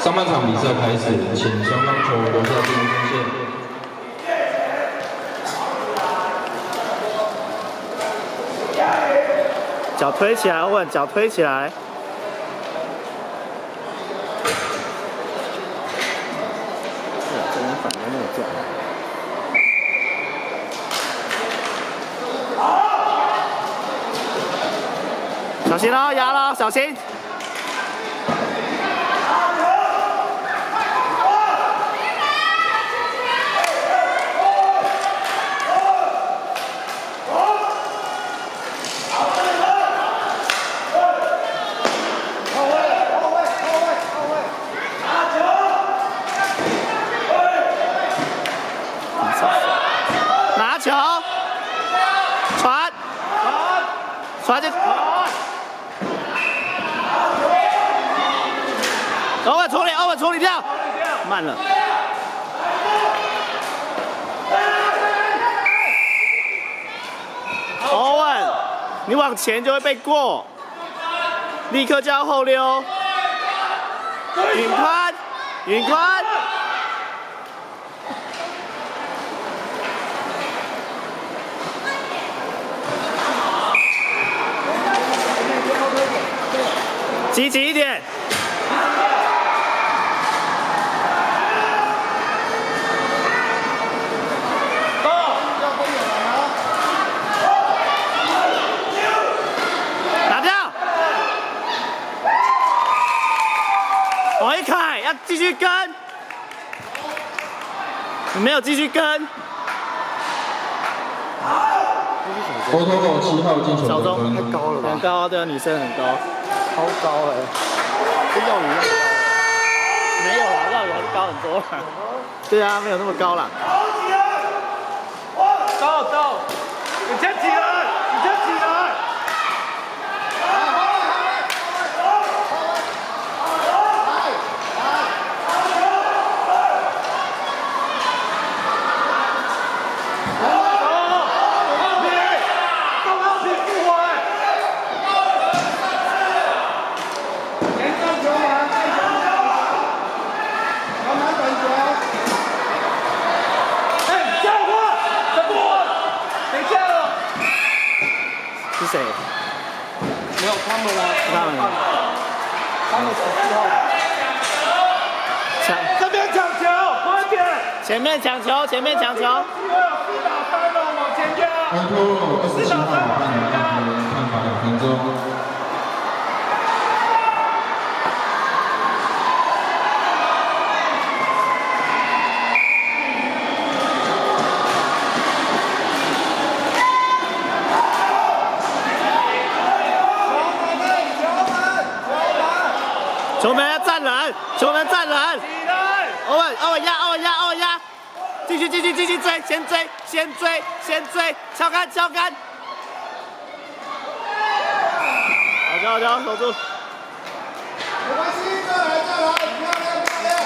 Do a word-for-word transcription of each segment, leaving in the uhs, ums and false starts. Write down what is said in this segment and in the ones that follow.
上半场比赛开始，请双方球留下进攻线。 脚推起来，问脚推起来。这边反应那么重。小心哦，压了，小心。 传进，欧文处理，欧文处理掉，慢了。欧文，你往前就会被过，立刻就要后溜。允宽，允宽。 积极一点。打掉。王一凯要继续跟，你没有继续跟。 欧头狗七号进球得分， 太高了吧？很高，对啊，女生很高。 超高哎、欸，跟耀宇一样高。没有啦，耀宇还是高很多啦。对啊，没有那么高啦。走走，你先起来，你先起来。是谁？没有他们啊，他们，他们十四号。抢，这边抢球，快点！前面抢球，前面抢球。四打三了，往前压。 欧头狗二十七号判罚判罚两分钟。 球门要站人，球门站人。欧文，欧文压，欧文压，欧文压，继续，继续，继续追，先追，先追，先追，敲杆，敲杆。好球，好球，守住。 没关系，再来，再来，漂亮，漂亮。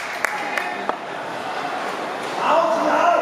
好，好。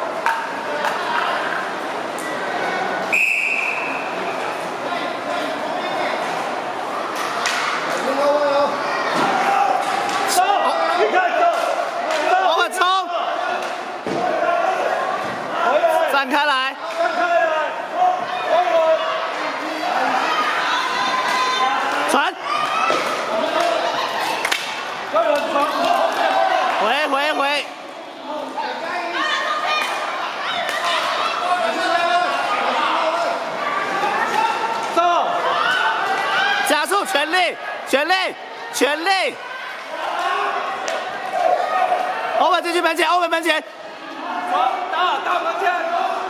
散开来！传！回回回！走！加速，全力，全力，全力！欧文进去门前，欧文门前！打打门前！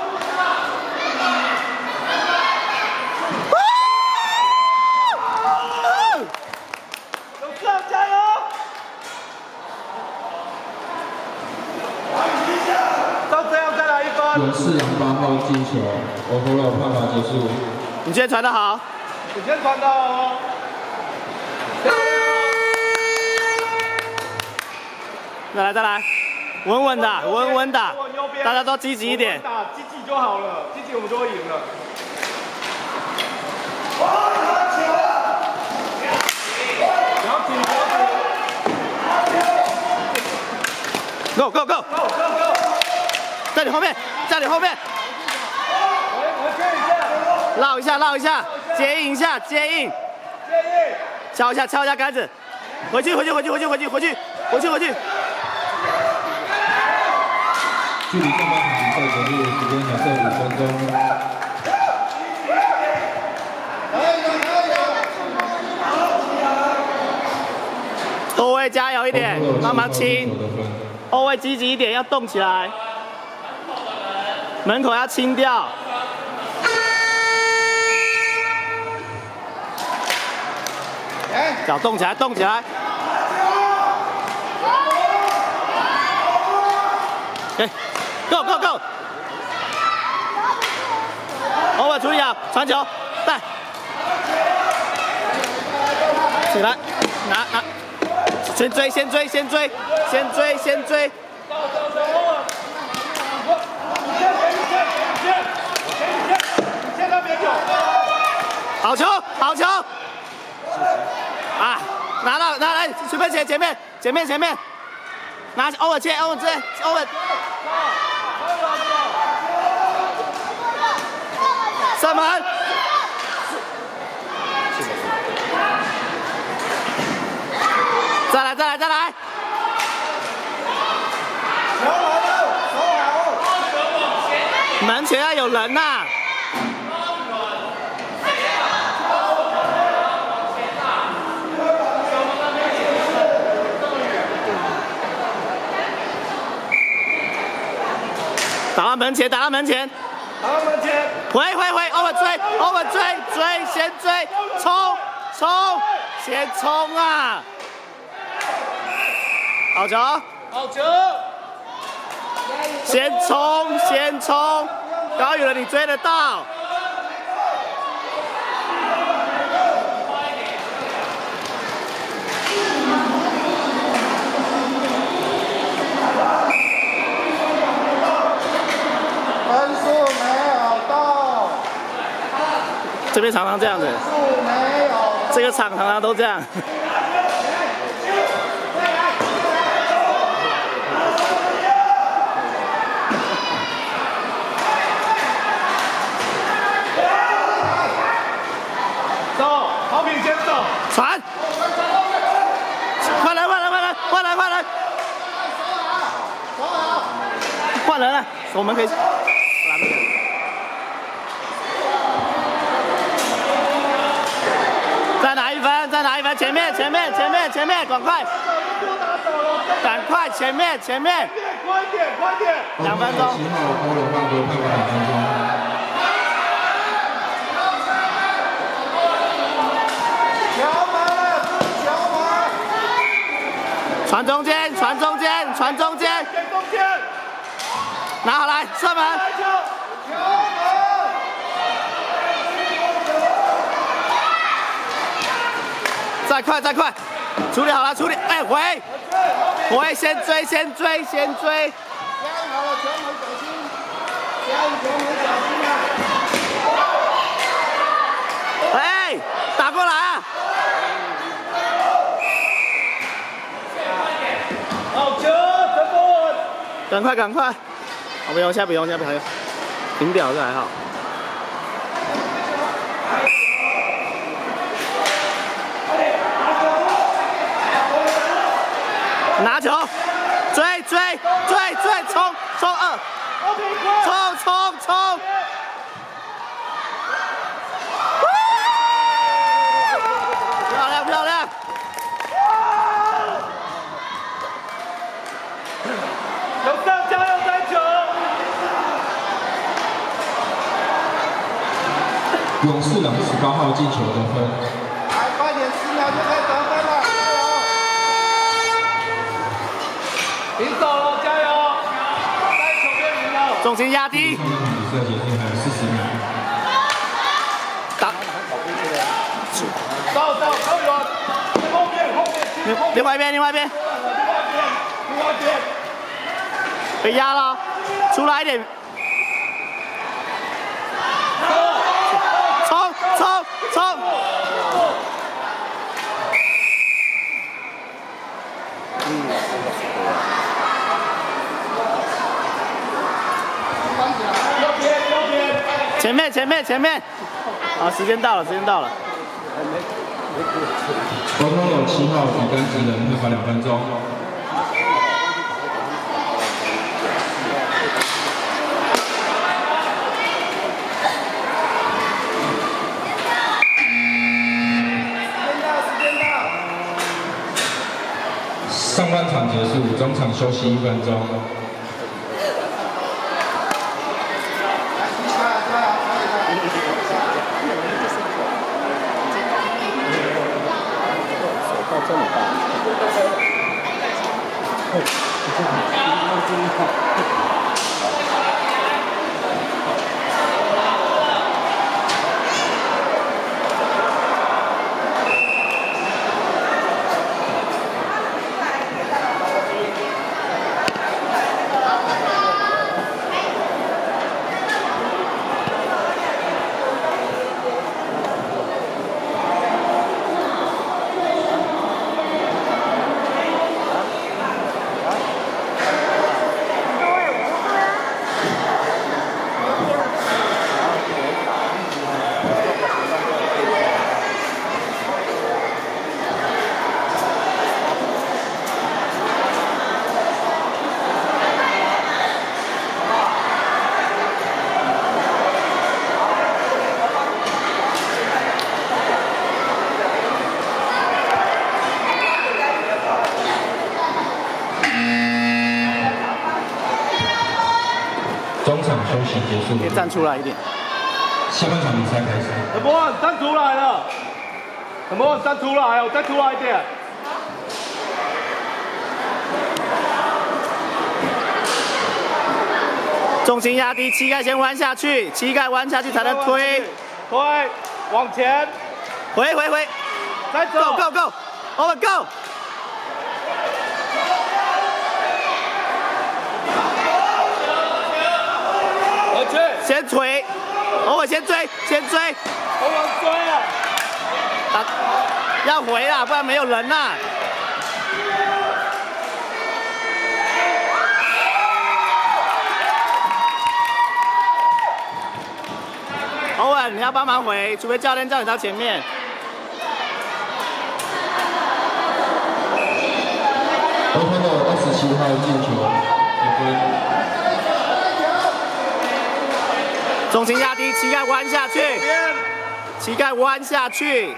加油！到这样再来一分。 勇士两八号进球，欧头狗判罚结束。 你今天传得好， 你先传到哦。 再来再来，稳稳的，稳稳的，大家都积极一点。 打积极就好了，积极我们就会赢了。 然后 Go go go！ 在你后面，在你后面。绕一下，绕一下，接应一下，接应。敲一下，敲一下杆子。回去，回去，回去，回去，回去，回去，回去，回去。 距离上半场比赛结束时间还剩五分钟。 后卫加油一点，帮忙清。后卫积极一点，要动起来。门口要清掉。脚动起来，动起来。哎 ，Go Go Go！ 后卫处理好，传球，带。起来，拿拿。 先追，先追，先追，先追，先追。好球，好球！啊，拿到，拿来，随便前前面，前面前面，拿欧文切，欧文切，欧文。射门。 再来，再来，再来！门前要有人呐、啊！打到门前，打到门前， 打到门前！ 回回回，欧文追，欧文追，追，先追，冲冲，先冲啊！ 好球！ 好球！ 先冲，先冲！高宇人，你追得到？ 分数没有到。 这边常常这样子。 分数没有。 这个场常常都这样。传，快来，快来，快来，快来，快来！换人了，我们可以。再拿一分，再拿一分！前面，前面，前面，前面，赶快！赶快，前面，前面！ 快点，快点！ 两分钟。 七号欧龙曼多判罚两分钟。 传中间，传中间，传中间， 中间， 拿好来，射门。再快，再快，处理好了，处理，哎，回，回，先追，先追，先追。 加好了，球门小心，加球门小心啊！ 哎，打过来啊！ 好球，陈博文！ 赶快，赶快！我不用，现在不用，现在不用，停掉这还好。拿球，追追追追，冲冲二，冲冲冲！漂亮漂亮！ 有上加油三球！ 勇士两十八号进球得分。 来，快点，十秒就可以得分了，加油！平手了，加油！三球就赢了。 重心压低。 比赛结束还有四十秒。 打。 走走，球员，后面后面， 另外一边，另外一边。 另外一边。 被压了，出来一点，冲冲冲！嗯， 前面前面前面，好，时间到了，时间到了。 国中有七号举杆职人会罚两分钟。 上半场结束，中场休息一分钟。 手套这么大。 中场休息结束， 可以站出来一点。 下半场比赛开始。 什么？站出来了！什么？站出来哦！再出来一点。 重心压低，膝盖先弯下去，膝盖弯下去才能推。 推，往前， 回回回， 再走 ，Go Go Go，Over Go。 先推，偶尔先追，先追， 我往追啊！ 啊，要回啊，不然没有人呐、啊。偶尔你要帮忙回，除非教练叫你到前面。 得分的二十七号进球，得分。 重心压低，膝盖弯下去，膝盖弯下去。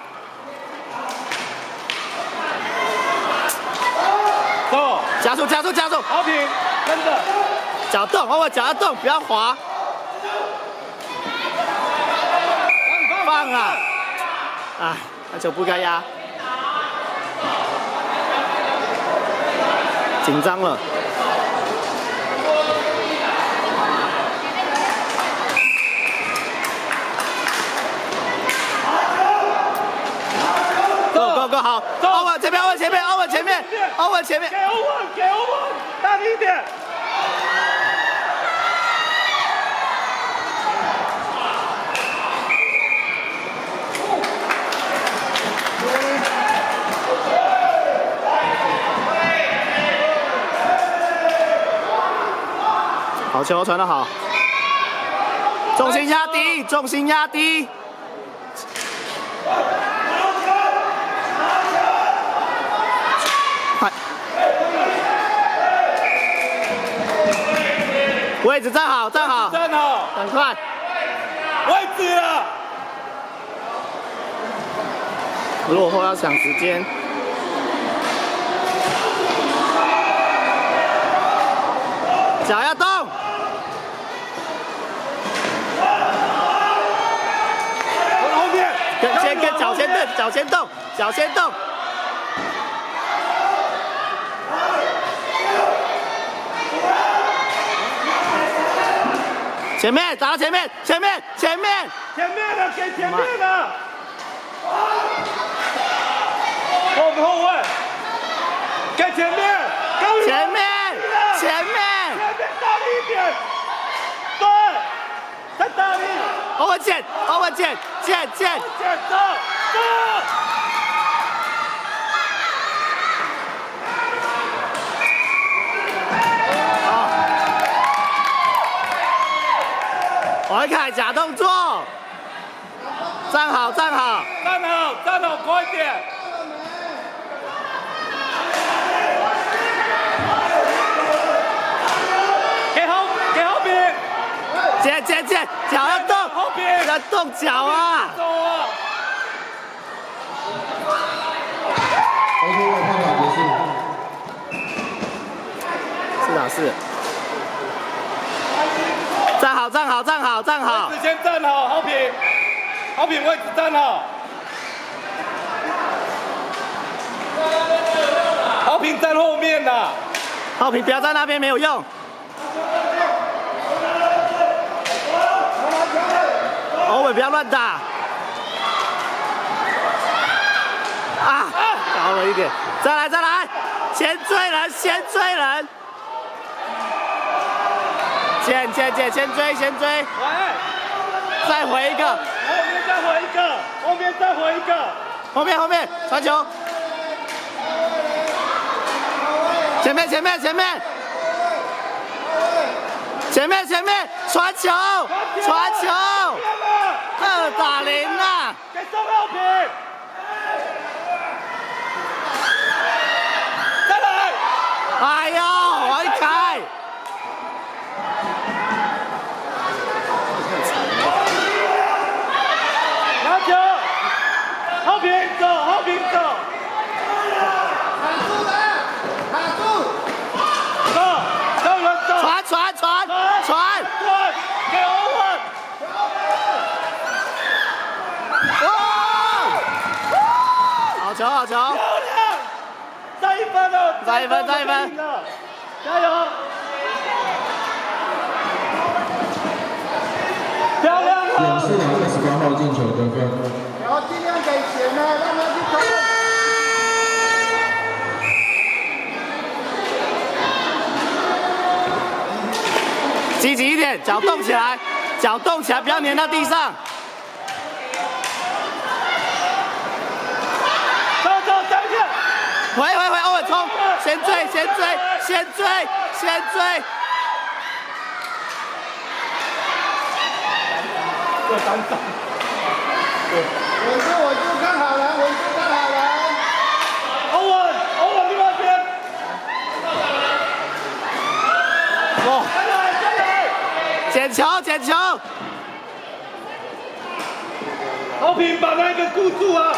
走， 加速，加速，加速。 好平，跟着。 脚动，偶尔脚要动，不要滑。放啊！啊，那球不该压。紧张了。 Go 好，欧文前面，欧文前面，欧文前面，欧文前面。 给欧文，给欧文，大力一点。 好球传得好，重心压低，重心压低。 位置站好，站好， 站好， 很快。 位置了。 落后要抢时间。脚要动。 往后面。 跟先跟脚先动，脚先动，脚先动。 前面打到前面，前面，前面， 前面的给前面的，后后卫，给前面， 前面，前面， 前面大力一点，对，再大力， 欧文剑，欧文剑，剑剑， 剑走，走。 哎回凯假动作，站好站好， 站好站好，快点！给后给后边， 接接接，脚要动， 后边要动脚啊！ 走啊！ 欧洲的判罚结束。 四打四。站好站好站好站好。 位置先站好，好平，好平位置站好。好平站后面呐。 浩平不要在那边没有用。欧伟不要乱打。啊，高了一点，再来再来，先追人先追人。先先先先追先追。 喂。 再回一个。 后面再回一个，后面再回一个。 后面后面传球。前面前面前面。前面前面传球传球，二打零啊！ 给宋浩平，再来！ 哎呦，回凯！ 拿球，浩平走，浩平走。 卡住了，卡住！ 走，让人走。 传传传传！ 传，给欧文。 哇！好球好球！ 漂亮！再一分了， 再一分再一分！ 加油！漂亮勇了！ 士两二十八号进球得分。 然后尽量给钱呢，让他去投。 积极一点，脚动起来，脚动起来，不要粘到地上。 走走上去！ 回回回，欧文冲，先追先追先追先追。 这单手。 稳住稳住，看好人，稳住看好人。 欧文，欧文另外一边。 哦， 再来再来！ 捡球捡球。 好平把那个固住啊！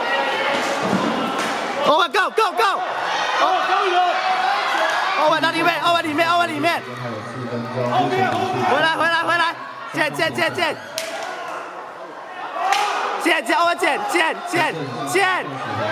欧文 go go go！ 好，高远。 欧文到里面，欧文里面，欧文里面。 还有四分钟。 后面后面。 回来回来回来，捡捡捡捡。捡捡欧文捡捡捡捡。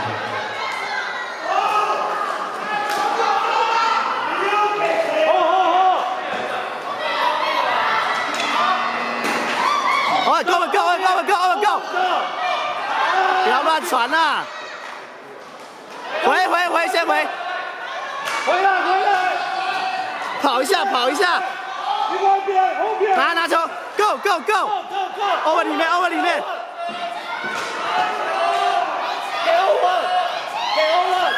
欧文 go go go go go go！ 不要乱传呐！回回回，先回， 回来回来！ 跑一下跑一下， 另外一边后边。 拿拿球 ，go go go！ go go！ 欧文里面，欧文里面， 给欧文，给欧文。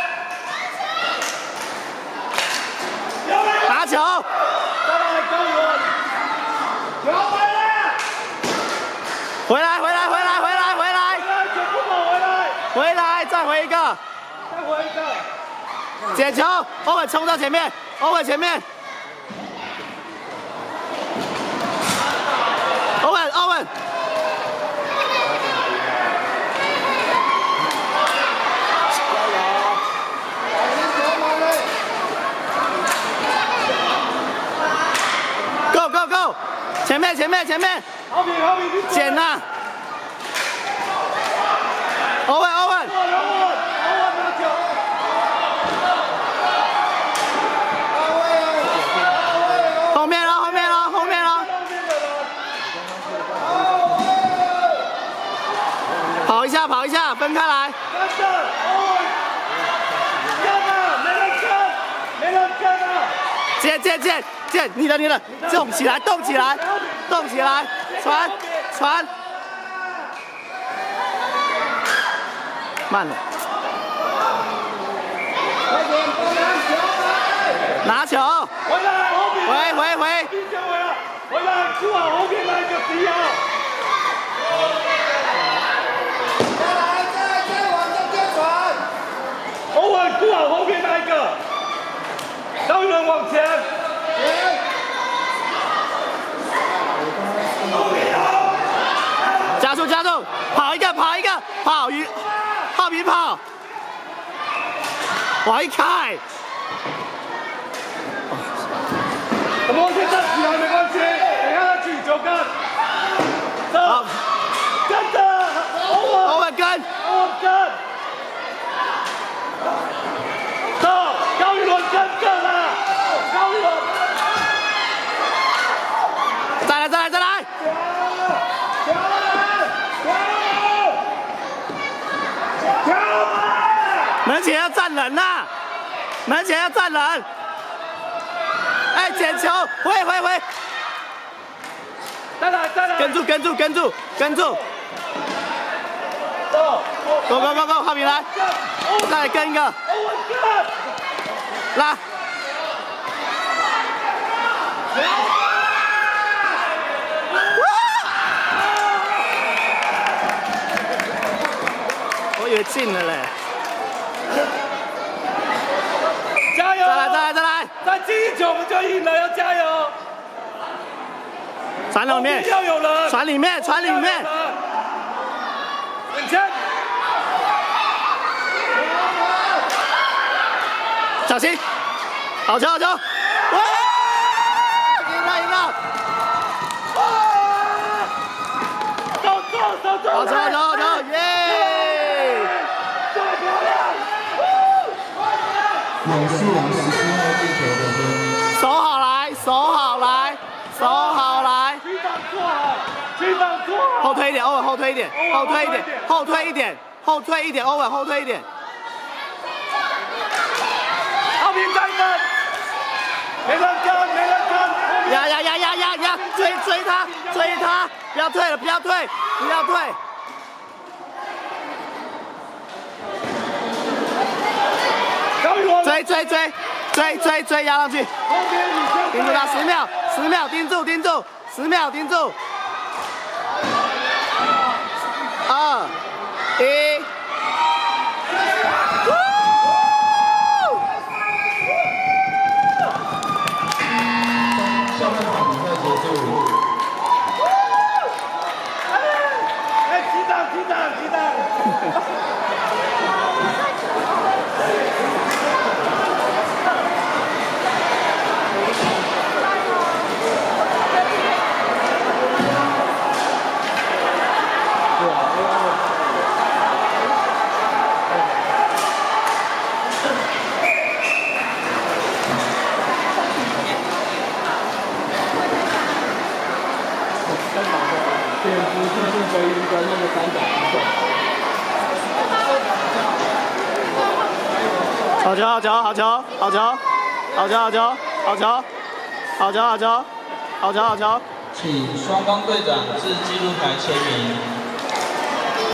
拿球， 再来高远。有回来！ 回来回来回来回来回来回来，全部跑回来！ 回来，再回一个， 再回一个。 捡球，欧文冲到前面，欧文前面，欧文欧文。Go go go！ 前面前面前面， 好平好平， 捡呐！欧文欧文， 欧文欧文拿球。 后面了后面了后面了，跑一下跑一下，分开来。 跟着欧文，跟啊，没人跟，没人跟啊！ 接接接接，你的你的，动起来动起来动起来，传传，慢了， 快点帮他球来！ 拿球， 回来，后面。 回回回， 第一球回来。 回来，顾好后面那一个敌哦。 再来，再来，再往中间传。 欧文，顾好后面那一个。高宇伦往前。 加速加速，跑一个跑一个，跑鱼，浩平跑，往一开。 我们往前站起来没关系，等下他去球跟。走，跟着，欧文， 欧文跟， 欧文跟。走，高宇伦跟着啦，高宇伦。 再来再来再来。门前要站人呐、啊，门前要站人。哎，捡球，回回回。 再来再来。 跟住跟住跟住跟住。 走 ，Go Go Go Go， 浩平来，再来跟一个。拉。我以为进了嘞。 加油！ 再来再来再来！ 再进一球我们就赢了，要加油！ 传里面， 要有人！ 传里面，传里面。 往前！ 小心！好球好球！哇！赢了赢了！ 走走走走！ 好球好球好球！耶！ 勇士王十四号进球得分。 手好来，手好来，手好来。 区防做好，区防做好。 后推一点，欧文后推一点，后推一点，后推一点，后推一点，欧文后推一点。 浩平再跟，没人跟，没人跟。 呀呀呀呀呀呀！追追他，追他！不要退了，不要退，不要退。追追追追追追，压上去，盯住他十秒，十秒盯住盯住，十秒盯住，二一， 下半场比赛结束。 哎，击掌击掌击掌！ 好球好球好球好球好球好球好球好球好球好球好球， 请双方队长至纪录台签名。